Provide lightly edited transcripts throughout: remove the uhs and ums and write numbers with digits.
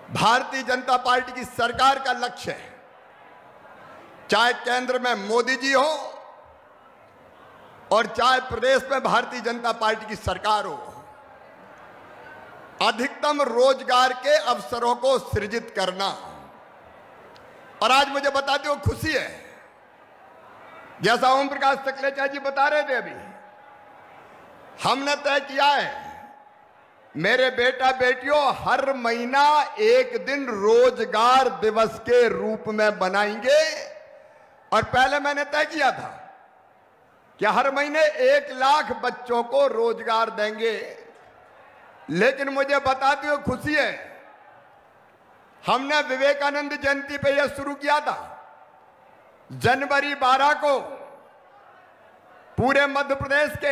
Bharatiya Janata party की सरकार का लक्ष्य है, चाहे केंद्र में मोदी जी हो और चाहे प्रदेश में भारतीय जनता पार्टी की सरकार हो, अधिकतम रोजगार के अवसरों को सृजित करना। और आज मुझे बताते हो खुशी है, जैसा ओम प्रकाश सकलेचा जी बता रहे थे अभी, हमने तय किया है मेरे बेटा बेटियों हर महीना एक दिन रोजगार दिवस के रूप में बनाएंगे। और पहले मैंने तय किया था कि हर महीने 1 लाख बच्चों को रोजगार देंगे, लेकिन मुझे बताते हो खुशी है, हमने विवेकानंद जयंती पे यह शुरू किया था। जनवरी 12 को पूरे मध्य प्रदेश के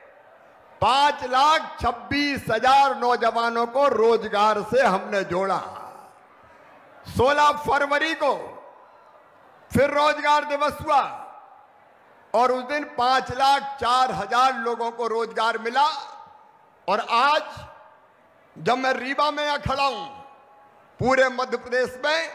5,26,000 नौजवानों को रोजगार से हमने जोड़ा। 16 फरवरी को फिर रोजगार दिवस हुआ और उस दिन 5,04,000 लोगों को रोजगार मिला। और आज जब मैं रीवा में यहां खड़ा हूं, पूरे मध्य प्रदेश में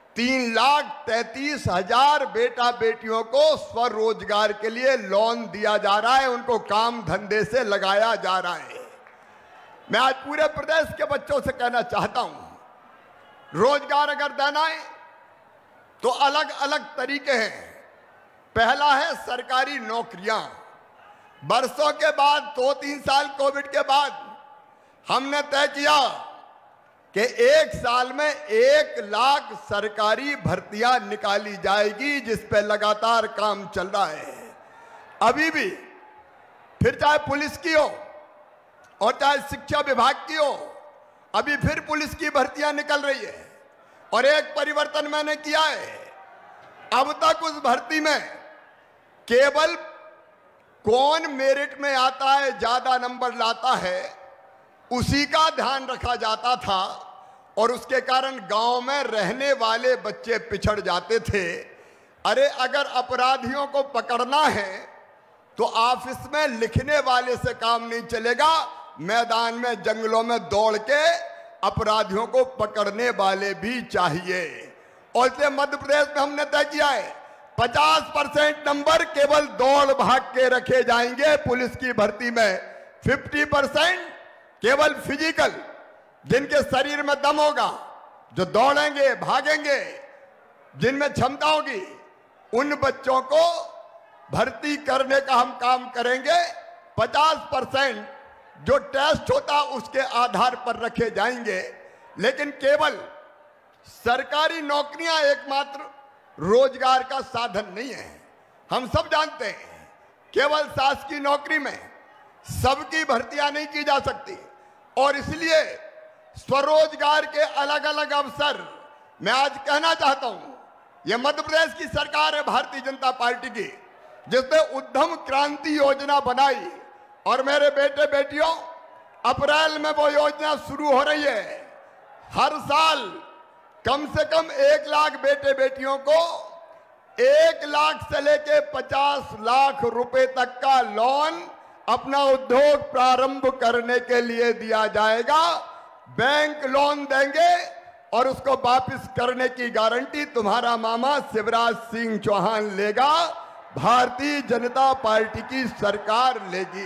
3,33,000 बेटा बेटियों को स्वरोजगार के लिए लोन दिया जा रहा है, उनको काम धंधे से लगाया जा रहा है। मैं आज पूरे प्रदेश के बच्चों से कहना चाहता हूं, रोजगार अगर देना है तो अलग अलग तरीके हैं। पहला है सरकारी नौकरियां। बरसों के बाद 2-3 साल कोविड के बाद हमने तय किया कि 1 साल में 1 लाख सरकारी भर्तियां निकाली जाएगी, जिस पे लगातार काम चल रहा है। अभी भी फिर चाहे पुलिस की हो और चाहे शिक्षा विभाग की हो, अभी फिर पुलिस की भर्तियां निकल रही है। और एक परिवर्तन मैंने किया है, अब तक उस भर्ती में केवल कौन मेरिट में आता है, ज्यादा नंबर लाता है, उसी का ध्यान रखा जाता था। और उसके कारण गांव में रहने वाले बच्चे पिछड़ जाते थे। अरे अगर अपराधियों को पकड़ना है तो ऑफिस में लिखने वाले से काम नहीं चलेगा, मैदान में जंगलों में दौड़ के अपराधियों को पकड़ने वाले भी चाहिए। और इसलिए मध्य प्रदेश में हमने तय किया है 50% नंबर केवल दौड़ भाग के रखे जाएंगे पुलिस की भर्ती में, 50% केवल फिजिकल, जिनके शरीर में दम होगा, जो दौड़ेंगे भागेंगे, जिनमें क्षमता होगी, उन बच्चों को भर्ती करने का हम काम करेंगे। 50% जो टेस्ट होता उसके आधार पर रखे जाएंगे। लेकिन केवल सरकारी नौकरियां एकमात्र रोजगार का साधन नहीं है। हम सब जानते हैं केवल शासकीय नौकरी में सबकी भर्तियां नहीं की जा सकती, और इसलिए स्वरोजगार के अलग अलग अवसर मैं आज कहना चाहता हूं। यह मध्य प्रदेश की सरकार है भारतीय जनता पार्टी की, जिसने उद्यम क्रांति योजना बनाई। और मेरे बेटे बेटियों, अप्रैल में वो योजना शुरू हो रही है। हर साल कम से कम 1 लाख बेटे बेटियों को 1 लाख से लेके 50 लाख रुपए तक का लोन अपना उद्योग प्रारंभ करने के लिए दिया जाएगा। बैंक लोन देंगे और उसको वापस करने की गारंटी तुम्हारा मामा शिवराज सिंह चौहान लेगा, भारतीय जनता पार्टी की सरकार लेगी।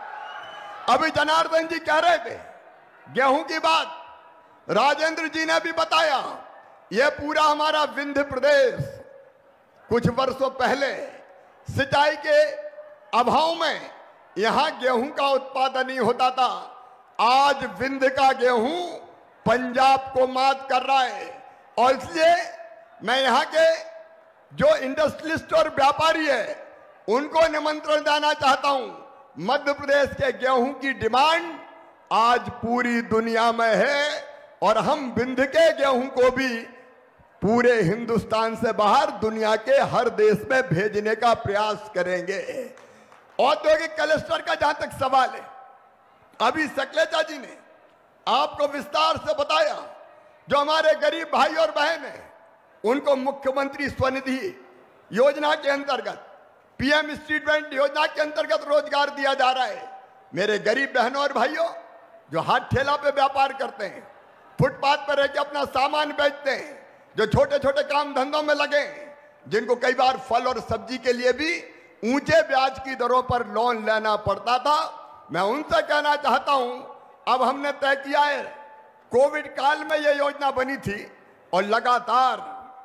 अभी जनार्दन जी कह रहे थे गेहूं की बात, राजेंद्र जी ने भी बताया, यह पूरा हमारा विंध्य प्रदेश कुछ वर्षों पहले सिंचाई के अभाव में यहां गेहूं का उत्पादन नहीं होता था। आज विंध्य का गेहूं पंजाब को मात कर रहा है। और इसलिए मैं यहां के जो इंडस्ट्रियलिस्ट और व्यापारी है उनको निमंत्रण देना चाहता हूं। मध्य प्रदेश के गेहूं की डिमांड आज पूरी दुनिया में है, और हम विंध्य के गेहूं को भी पूरे हिंदुस्तान से बाहर दुनिया के हर देश में भेजने का प्रयास करेंगे। औद्योगिक क्लस्टर का जहां तक सवाल है, अभी सकलेचा जी ने आपको विस्तार से बताया, जो हमारे गरीब भाई और बहन हैं उनको मुख्यमंत्री स्वनिधि योजना के अंतर्गत, पीएम स्ट्रीट वेंडर योजना के अंतर्गत रोजगार दिया जा रहा है। मेरे गरीब बहनों और भाइयों जो हाथ ठेला पे व्यापार करते हैं, फुटपाथ पर रह के अपना सामान बेचते हैं, जो छोटे छोटे काम धंधों में लगे, जिनको कई बार फल और सब्जी के लिए भी ऊंचे ब्याज की दरों पर लोन लेना पड़ता था, मैं उनसे कहना चाहता हूं, अब हमने तय किया है, कोविड काल में यह योजना बनी थी और लगातार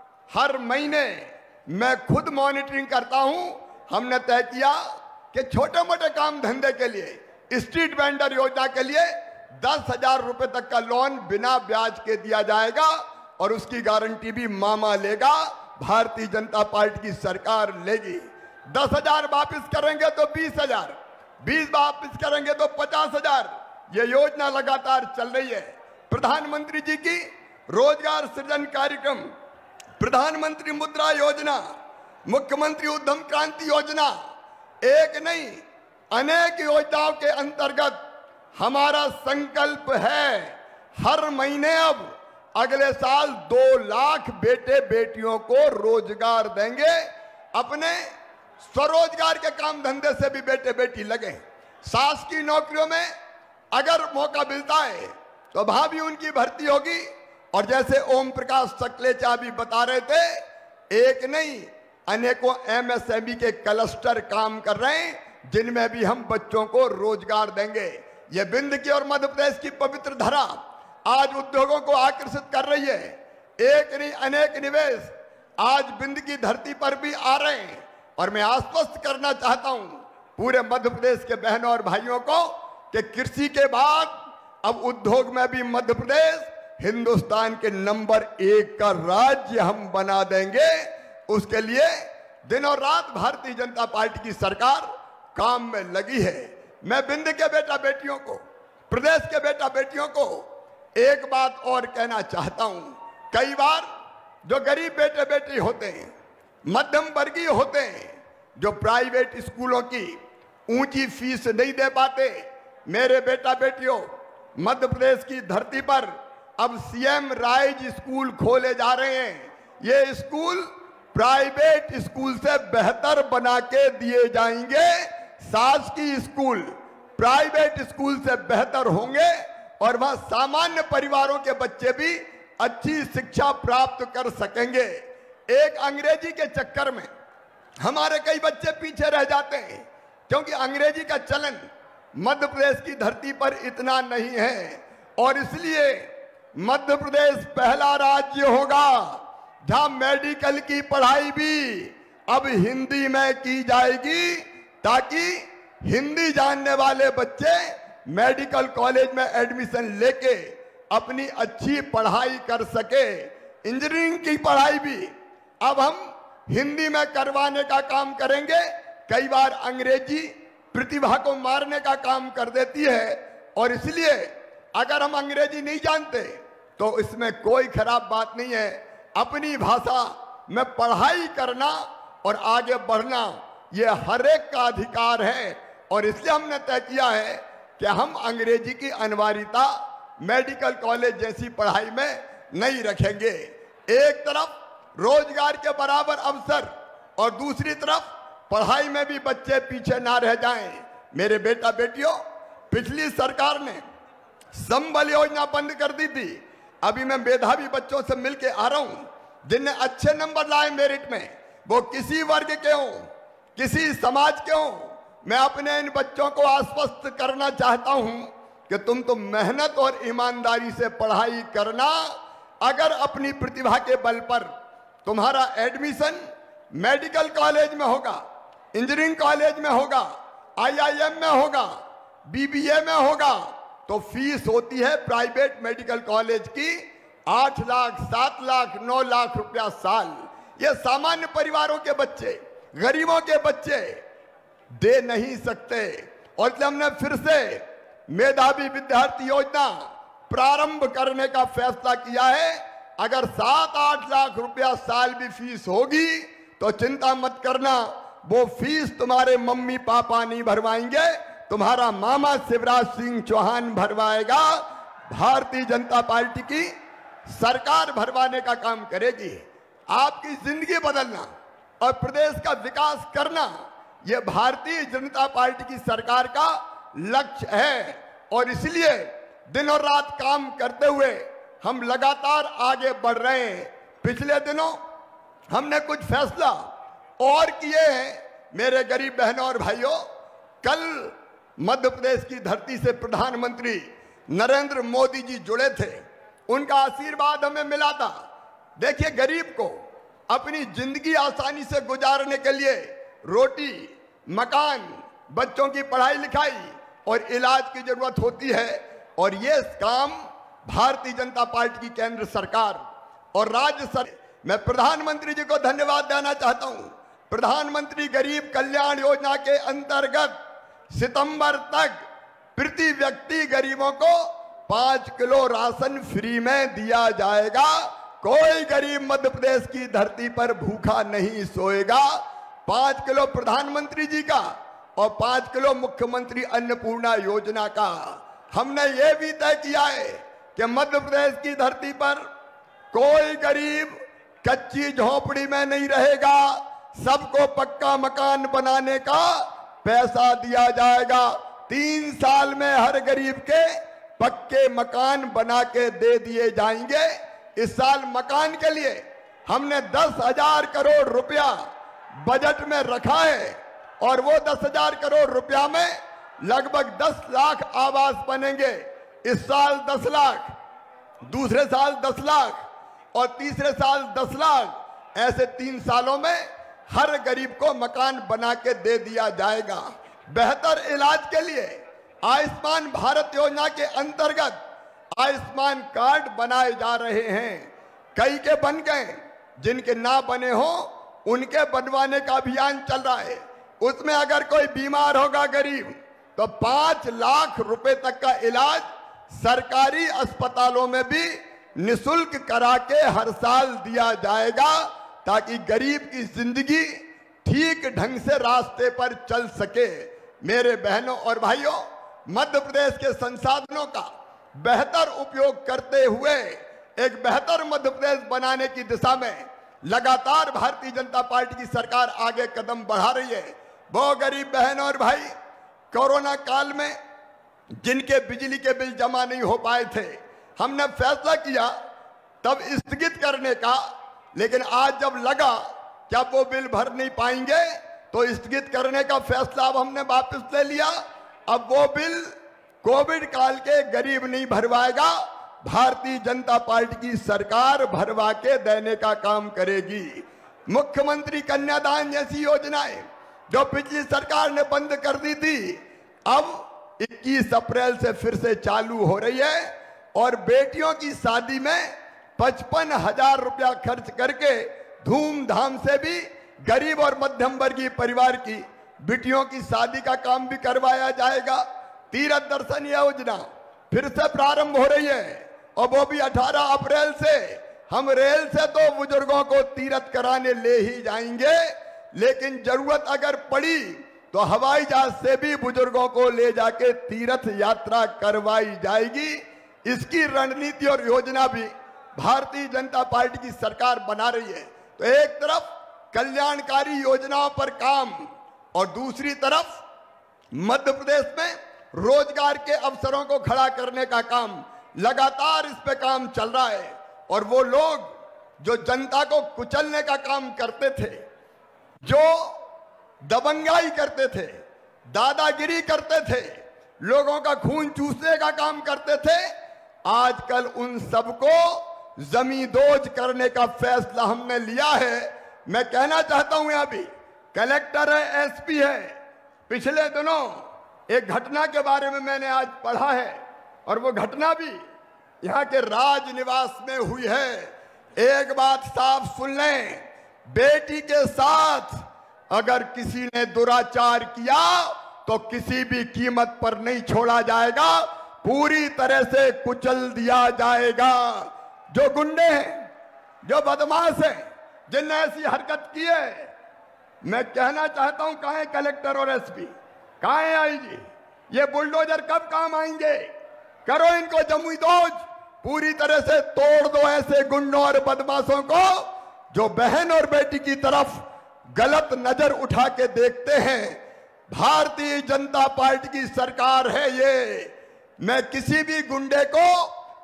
हर महीने मैं खुद मॉनिटरिंग करता हूं। हमने तय किया कि छोटे मोटे काम धंधे के लिए स्ट्रीट वेंडर योजना के लिए 10,000 रुपए तक का लोन बिना ब्याज के दिया जाएगा और उसकी गारंटी भी मामा लेगा, भारतीय जनता पार्टी की सरकार लेगी। 10,000 वापिस करेंगे तो 20,000, 20 वापिस करेंगे तो 50,000। ये योजना लगातार चल रही है। प्रधानमंत्री जी की रोजगार सृजन कार्यक्रम, प्रधानमंत्री मुद्रा योजना, मुख्यमंत्री उद्यम क्रांति योजना, एक नहीं अनेक योजनाओं के अंतर्गत हमारा संकल्प है, हर महीने अब अगले साल 2 लाख बेटे बेटियों को रोजगार देंगे। अपने स्वरोजगार के काम धंधे से भी बेटे बेटी लगे। शासकीय नौकरियों में अगर मौका मिलता है तो वहां भी उनकी भर्ती होगी। और जैसे ओम प्रकाश सकलेचा भी बता रहे थे, एक नहीं अनेकों एमएसएमई के क्लस्टर काम कर रहे हैं, जिनमें भी हम बच्चों को रोजगार देंगे। ये विंध्य की और मध्य प्रदेश की पवित्र धरा आज उद्योगों को आकर्षित कर रही है। एक नहीं अनेक निवेश आज विंध्य की धरती पर भी आ रहे हैं। और मैं आश्वस्त करना चाहता हूं पूरे मध्य प्रदेश के बहनों और भाइयों को कि कृषि के बाद अब उद्योग में भी मध्य प्रदेश हिंदुस्तान के नंबर 1 का राज्य हम बना देंगे। उसके लिए दिन और रात भारतीय जनता पार्टी की सरकार काम में लगी है। मैं विंध्य के बेटा बेटियों को, प्रदेश के बेटा बेटियों को एक बात और कहना चाहता हूं। कई बार जो गरीब बेटे बेटी होते हैं, मध्यम वर्गीय होते हैं, जो प्राइवेट स्कूलों की ऊंची फीस नहीं दे पाते, मेरे बेटा बेटियों, मध्य प्रदेश की धरती पर अब सीएम राइज स्कूल खोले जा रहे हैं। ये स्कूल प्राइवेट स्कूल से बेहतर बना के दिए जाएंगे। शासकीय स्कूल प्राइवेट स्कूल से बेहतर होंगे और वहां सामान्य परिवारों के बच्चे भी अच्छी शिक्षा प्राप्त कर सकेंगे। एक अंग्रेजी के चक्कर में हमारे कई बच्चे पीछे रह जाते हैं, क्योंकि अंग्रेजी का चलन मध्य प्रदेश की धरती पर इतना नहीं है। और इसलिए मध्य प्रदेश पहला राज्य होगा जहां मेडिकल की पढ़ाई भी अब हिंदी में की जाएगी, ताकि हिंदी जानने वाले बच्चे मेडिकल कॉलेज में एडमिशन लेके अपनी अच्छी पढ़ाई कर सके। इंजीनियरिंग की पढ़ाई भी अब हम हिंदी में करवाने का काम करेंगे। कई बार अंग्रेजी प्रतिभा को मारने का काम कर देती है, और इसलिए अगर हम अंग्रेजी नहीं जानते तो इसमें कोई खराब बात नहीं है। अपनी भाषा में पढ़ाई करना और आगे बढ़ना ये हर एक का अधिकार है। और इसलिए हमने तय किया है कि हम अंग्रेजी की अनिवार्यता मेडिकल कॉलेज जैसी पढ़ाई में नहीं रखेंगे। एक तरफ रोजगार के बराबर अवसर और दूसरी तरफ पढ़ाई में भी बच्चे पीछे ना रह जाएं। मेरे बेटा बेटियों, पिछली सरकार ने संबल योजना बंद कर दी थी। अभी मैं मेधावी बच्चों से मिलके आ रहा हूं जिनने अच्छे नंबर लाए मेरिट में, वो किसी वर्ग के हों, किसी समाज के हों। मैं अपने इन बच्चों को आश्वस्त करना चाहता हूं कि तुम तो मेहनत और ईमानदारी से पढ़ाई करना। अगर अपनी प्रतिभा के बल पर तुम्हारा एडमिशन मेडिकल कॉलेज में होगा, इंजीनियरिंग कॉलेज में होगा, आईआईएम में होगा, बीबीए में होगा, तो फीस होती है प्राइवेट मेडिकल कॉलेज की 8 लाख, 7 लाख, 9 लाख रुपया साल। ये सामान्य परिवारों के बच्चे, गरीबों के बच्चे दे नहीं सकते। और इसलिए हमने फिर से मेधावी विद्यार्थी योजना प्रारंभ करने का फैसला किया है। अगर 7-8 लाख रुपया साल भी फीस होगी तो चिंता मत करना, वो फीस तुम्हारे मम्मी पापा नहीं भरवाएंगे, तुम्हारा मामा शिवराज सिंह चौहान भरवाएगा। भारतीय जनता पार्टी की सरकार भरवाने का काम करेगी। आपकी जिंदगी बदलना और प्रदेश का विकास करना, यह भारतीय जनता पार्टी की सरकार का लक्ष्य है। और इसलिए दिन और रात काम करते हुए हम लगातार आगे बढ़ रहे हैं। पिछले दिनों हमने कुछ फैसला और किए हैं। मेरे गरीब बहनों और भाइयों, कल मध्य प्रदेश की धरती से प्रधानमंत्री नरेंद्र मोदी जी जुड़े थे, उनका आशीर्वाद हमें मिला था। देखिए, गरीब को अपनी जिंदगी आसानी से गुजारने के लिए रोटी, मकान, बच्चों की पढ़ाई लिखाई और इलाज की जरूरत होती है, और ये काम भारतीय जनता पार्टी की केंद्र सरकार और राज्य सरकार, मैं प्रधानमंत्री जी को धन्यवाद देना चाहता हूं। प्रधानमंत्री गरीब कल्याण योजना के अंतर्गत सितंबर तक प्रति व्यक्ति गरीबों को 5 किलो राशन फ्री में दिया जाएगा। कोई गरीब मध्य प्रदेश की धरती पर भूखा नहीं सोएगा। 5 किलो प्रधानमंत्री जी का और 5 किलो मुख्यमंत्री अन्नपूर्णा योजना का। हमने ये भी तय किया है कि मध्य प्रदेश की धरती पर कोई गरीब कच्ची झोपड़ी में नहीं रहेगा। सबको पक्का मकान बनाने का पैसा दिया जाएगा। 3 साल में हर गरीब के पक्के मकान बना के दे दिए जाएंगे। इस साल मकान के लिए हमने 10,000 करोड़ रुपया बजट में रखा है, और वो 10,000 करोड़ रुपया में लगभग 10 लाख आवास बनेंगे। इस साल 10 लाख, दूसरे साल 10 लाख और तीसरे साल 10 लाख। ऐसे 3 सालों में हर गरीब को मकान बना के दे दिया जाएगा। बेहतर इलाज के लिए आयुष्मान भारत योजना के अंतर्गत आयुष्मान कार्ड बनाए जा रहे हैं। कई के बन गए, जिनके ना बने हो उनके बनवाने का अभियान चल रहा है। उसमें अगर कोई बीमार होगा गरीब, तो 5 लाख रुपए तक का इलाज सरकारी अस्पतालों में भी निशुल्क करा के हर साल दिया जाएगा, ताकि गरीब की जिंदगी ठीक ढंग से रास्ते पर चल सके। मेरे बहनों और भाइयों, मध्य प्रदेश के संसाधनों का बेहतर उपयोग करते हुए एक बेहतर मध्य प्रदेश बनाने की दिशा में लगातार भारतीय जनता पार्टी की सरकार आगे कदम बढ़ा रही है। वो गरीब बहन और भाई, कोरोना काल में जिनके बिजली के बिल जमा नहीं हो पाए थे, हमने फैसला किया तब स्थगित करने का, लेकिन आज जब लगा कि अब वो बिल भर नहीं पाएंगे तो स्थगित करने का फैसला अब हमने वापस ले लिया। अब वो बिल कोविड काल के गरीब नहीं भरवाएगा, भारतीय जनता पार्टी की सरकार भरवा के देने का काम करेगी। मुख्यमंत्री कन्यादान जैसी योजनाएं जो पिछली सरकार ने बंद कर दी थी, अब 21 अप्रैल से फिर से चालू हो रही है, और बेटियों की शादी में 55,000 रुपया खर्च करके धूमधाम से भी गरीब और मध्यम वर्गीय परिवार की बेटियों की शादी का काम भी करवाया जाएगा। तीर्थ दर्शन योजना फिर से प्रारंभ हो रही है, और वो भी 18 अप्रैल से। हम रेल से तो बुजुर्गों को तीर्थ कराने ले ही जाएंगे, लेकिन जरूरत अगर पड़ी तो हवाई जहाज से भी बुजुर्गों को ले जाके तीर्थ यात्रा करवाई जाएगी। इसकी रणनीति और योजना भी भारतीय जनता पार्टी की सरकार बना रही है। तो एक तरफ कल्याणकारी योजनाओं पर काम, और दूसरी तरफ मध्य प्रदेश में रोजगार के अवसरों को खड़ा करने का काम, लगातार इस पे काम चल रहा है। और वो लोग जो जनता को कुचलने का काम करते थे, जो दबंगाई करते थे, दादागिरी करते थे, लोगों का खून चूसने का काम करते थे, आजकल उन सबको जमींदोज करने का फैसला हमने लिया है। मैं कहना चाहता हूं, यहां भी कलेक्टर है, एसपी है। पिछले दिनों एक घटना के बारे में मैंने आज पढ़ा है, और वो घटना भी यहाँ के राजनिवास में हुई है। एक बात साफ सुन लें, बेटी के साथ अगर किसी ने दुराचार किया तो किसी भी कीमत पर नहीं छोड़ा जाएगा, पूरी तरह से कुचल दिया जाएगा। जो गुंडे हैं, जो बदमाश हैं, जिनने ऐसी हरकत की है, मैं कहना चाहता हूं, कहां है कलेक्टर और एसपी, कहां है आईजी? ये बुलडोजर कब काम आएंगे? करो इनको जमींदोज, पूरी तरह से तोड़ दो ऐसे गुंडों और बदमाशों को जो बहन और बेटी की तरफ गलत नजर उठा के देखते हैं। भारतीय जनता पार्टी की सरकार है ये। मैं किसी भी गुंडे को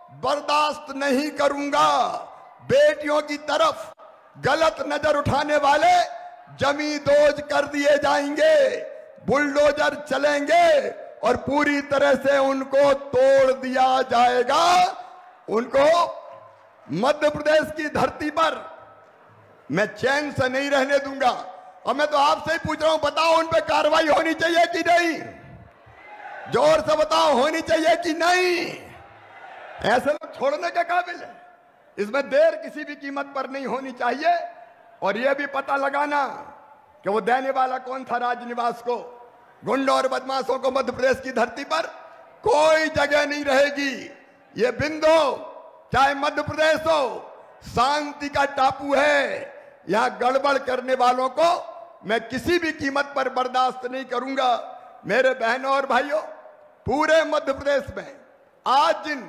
बर्दाश्त नहीं करूंगा। बेटियों की तरफ गलत नजर उठाने वाले जमींदोज कर दिए जाएंगे, बुलडोजर चलेंगे और पूरी तरह से उनको तोड़ दिया जाएगा। उनको मध्य प्रदेश की धरती पर मैं चैन से नहीं रहने दूंगा। और मैं तो आपसे ही पूछ रहा हूं, बताओ उन पे कार्रवाई होनी चाहिए कि नहीं? जोर से बताओ, होनी चाहिए कि नहीं? ऐसे लोग छोड़ने के काबिल है। इसमें देर किसी भी कीमत पर नहीं होनी चाहिए। और यह भी पता लगाना कि वो देने वाला कौन था राजनिवास को, गुंडों और बदमाशों को मध्य प्रदेश की धरती पर कोई जगह नहीं रहेगी। ये बिंदु चाहे मध्य प्रदेश हो, शांति का टापू है। यहां गड़बड़ करने वालों को मैं किसी भी कीमत पर बर्दाश्त नहीं करूंगा। मेरे बहनों और भाइयों, पूरे मध्य प्रदेश में आज जिन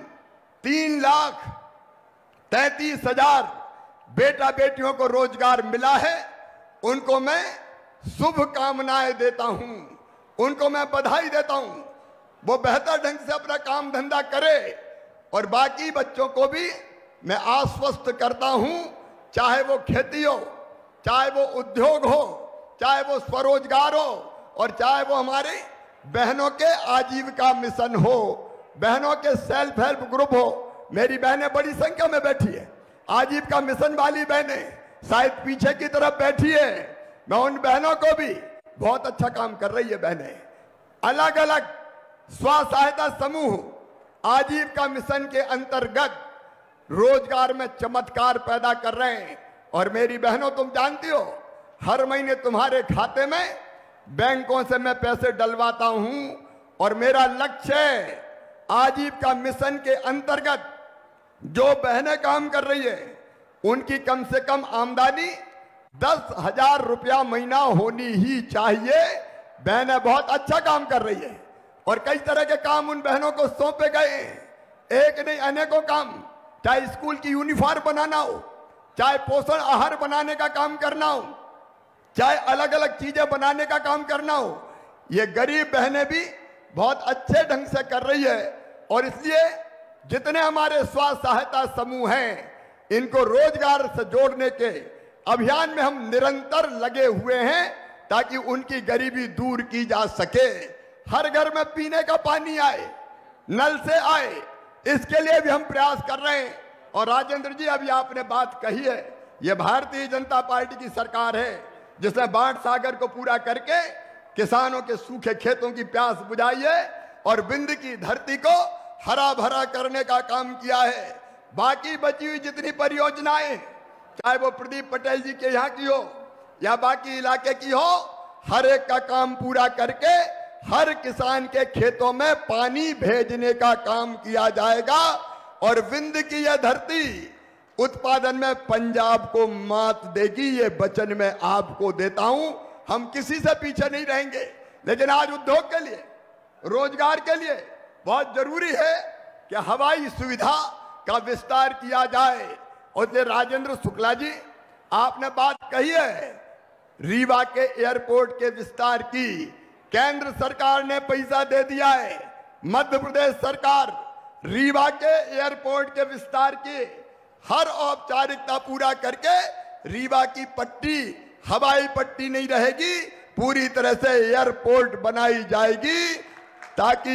3,33,000 बेटा बेटियों को रोजगार मिला है, उनको मैं शुभकामनाएं देता हूं, उनको मैं बधाई देता हूं। वो बेहतर ढंग से अपना काम धंधा करे। और बाकी बच्चों को भी मैं आश्वस्त करता हूं, चाहे वो खेती हो, चाहे वो उद्योग हो, चाहे वो स्वरोजगार हो, और चाहे वो हमारे बहनों के आजीविका मिशन हो, बहनों के सेल्फ हेल्प ग्रुप हो। मेरी बहनें बड़ी संख्या में बैठी है, आजीविका मिशन वाली बहनें शायद पीछे की तरफ बैठी है। मैं उन बहनों को भी, बहुत अच्छा काम कर रही है बहनें, अलग अलग स्व सहायता समूह आजीविका मिशन के अंतर्गत रोजगार में चमत्कार पैदा कर रहे हैं। और मेरी बहनों, तुम जानती हो, हर महीने तुम्हारे खाते में बैंकों से मैं पैसे डलवाता हूं। और मेरा लक्ष्य है, आजीविका मिशन के अंतर्गत जो बहनें काम कर रही है, उनकी कम से कम आमदनी 10,000 रुपया महीना होनी ही चाहिए। बहनें बहुत अच्छा काम कर रही है और कई तरह के काम उन बहनों को सौंपे गए। एक नहीं, अनेकों काम, चाहे स्कूल की यूनिफॉर्म बनाना हो, चाहे पोषण आहार बनाने का काम करना हो, चाहे अलग अलग चीजें बनाने का काम करना हो, ये गरीब बहनें भी बहुत अच्छे ढंग से कर रही है। और इसलिए जितने हमारे स्व सहायता समूह हैं, इनको रोजगार से जोड़ने के अभियान में हम निरंतर लगे हुए हैं, ताकि उनकी गरीबी दूर की जा सके। हर घर में पीने का पानी आए, नल से आए, इसके लिए भी हम प्रयास कर रहे हैं। और राजेंद्र जी, अभी आपने बात कही है, ये भारतीय जनता पार्टी की सरकार है जिसने बाढ़ सागर को पूरा करके किसानों के सूखे खेतों की प्यास बुझाई है और बिंद की धरती को हरा भरा करने का काम किया है। बाकी बची हुई जितनी परियोजनाएं, चाहे वो प्रदीप पटेल जी के यहाँ की हो या बाकी इलाके की हो, हर एक का काम पूरा करके हर किसान के खेतों में पानी भेजने का काम किया जाएगा। और विंध्य की यह धरती उत्पादन में पंजाब को मात देगी, ये वचन मैं आपको देता हूं। हम किसी से पीछे नहीं रहेंगे। लेकिन आज उद्योग के लिए, रोजगार के लिए बहुत जरूरी है कि हवाई सुविधा का विस्तार किया जाए। और राजेंद्र शुक्ला जी, आपने बात कही है रीवा के एयरपोर्ट के विस्तार की, केंद्र सरकार ने पैसा दे दिया है। मध्य प्रदेश सरकार रीवा के एयरपोर्ट के विस्तार की हर औपचारिकता पूरा करके रीवा की पट्टी हवाई पट्टी नहीं रहेगी, पूरी तरह से एयरपोर्ट बनाई जाएगी, ताकि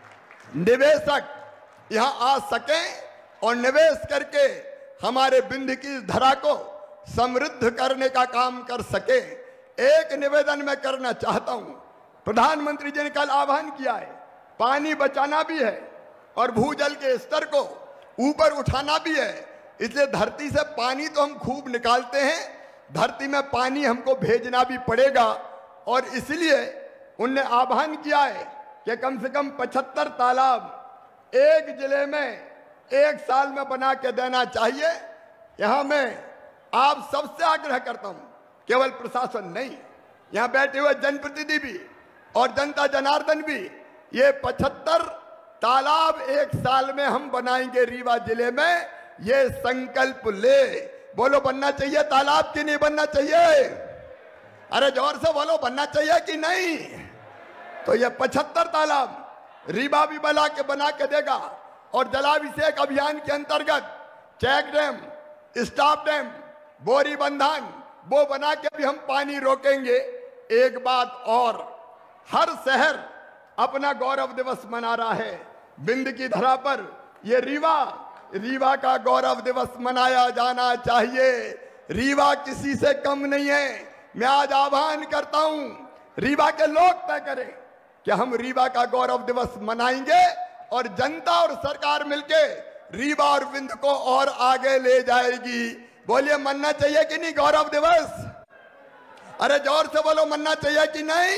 निवेशक यहां आ सके और निवेश करके हमारे बिंद की धरा को समृद्ध करने का काम कर सके। एक निवेदन मैं करना चाहता हूं, प्रधानमंत्री जी ने कल आह्वान किया है, पानी बचाना भी है और भूजल के स्तर को ऊपर उठाना भी है। इसलिए धरती से पानी तो हम खूब निकालते हैं, धरती में पानी हमको भेजना भी पड़ेगा। और इसलिए उनने आह्वान किया है कि कम से कम 75 तालाब एक जिले में एक साल में बना के देना चाहिए। यहां मैं आप सबसे आग्रह करता हूं, केवल प्रशासन नहीं, यहां बैठे हुए जनप्रतिनिधि भी और जनता जनार्दन भी, ये 75 तालाब एक साल में हम बनाएंगे रीवा जिले में, ये संकल्प ले। बोलो, बनना चाहिए तालाब कि नहीं बनना चाहिए? अरे जोर से बोलो, बनना चाहिए कि नहीं? तो ये 75 तालाब रीवा भी बना के देगा। और जलाभिषेक अभियान के अंतर्गत चेक डैम, स्टॉप डैम, बोरी बंधन वो बना के भी हम पानी रोकेंगे। एक बात और, हर शहर अपना गौरव दिवस मना रहा है। बिंद की धरा पर ये रीवा का गौरव दिवस मनाया जाना चाहिए। रीवा किसी से कम नहीं है। मैं आज आह्वान करता हूं, रीवा के लोग तय करें कि हम रीवा का गौरव दिवस मनाएंगे और जनता और सरकार मिलके रीवा और बिंद को और आगे ले जाएगी। बोलिए, मनना चाहिए कि नहीं गौरव दिवस? अरे जोर से बोलो, मनना चाहिए कि नहीं?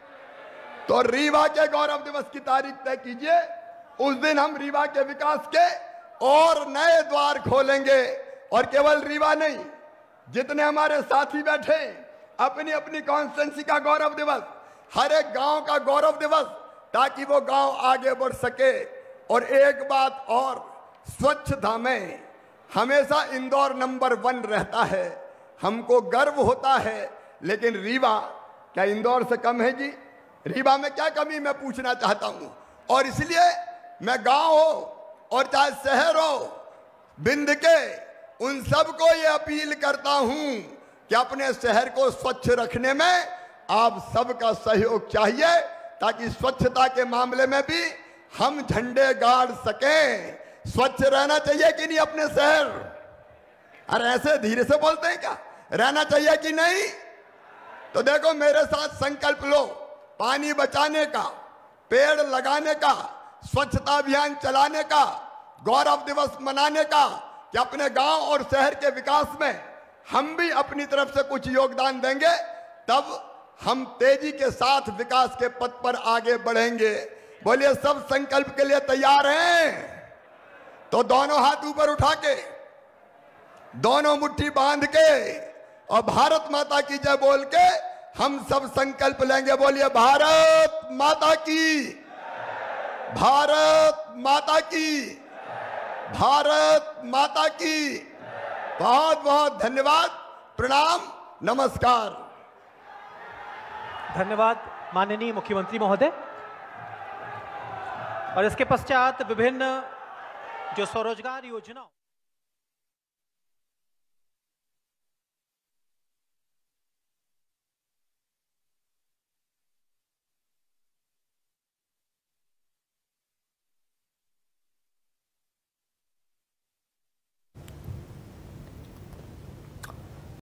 तो रीवा के गौरव दिवस की तारीख तय कीजिए। उस दिन हम रीवा के विकास के और नए द्वार खोलेंगे। और केवल रीवा नहीं, जितने हमारे साथी बैठे, अपनी अपनी कॉन्स्टिट्यूंसी का गौरव दिवस, हर एक गांव का गौरव दिवस, ताकि वो गांव आगे बढ़ सके। और एक बात और, स्वच्छता में हमेशा इंदौर नंबर 1 रहता है। हमको गर्व होता है। लेकिन रीवा क्या इंदौर से कम है जी? रीवा में क्या कमी, मैं पूछना चाहता हूं। और इसलिए मैं गांव हो और चाहे शहर हो, बिंद के उन सबको ये अपील करता हूं कि अपने शहर को स्वच्छ रखने में आप सबका सहयोग चाहिए, ताकि स्वच्छता के मामले में भी हम झंडे गाड़ सकें। स्वच्छ रहना चाहिए कि नहीं अपने शहर? अरे ऐसे धीरे से बोलते हैं क्या? रहना चाहिए कि नहीं? तो देखो, मेरे साथ संकल्प लो, पानी बचाने का, पेड़ लगाने का, स्वच्छता अभियान चलाने का, गौरव दिवस मनाने का, कि अपने गांव और शहर के विकास में हम भी अपनी तरफ से कुछ योगदान देंगे। तब हम तेजी के साथ विकास के पथ पर आगे बढ़ेंगे। बोलिए, सब संकल्प के लिए तैयार हैं? तो दोनों हाथ ऊपर उठा के, दोनों मुट्ठी बांध के और भारत माता की जय बोल के हम सब संकल्प लेंगे। बोलिए, भारत माता की, भारत माता की, भारत माता की। बहुत बहुत धन्यवाद, प्रणाम, नमस्कार। धन्यवाद माननीय मुख्यमंत्री महोदय। और इसके पश्चात विभिन्न जो स्वरोजगार योजना